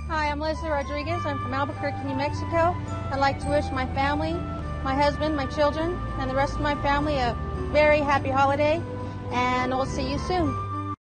Hi, I'm Leslie Rodriguez. I'm from Albuquerque, New Mexico. I'd like to wish my family, my husband, my children, and the rest of my family a very happy holiday, and we'll see you soon.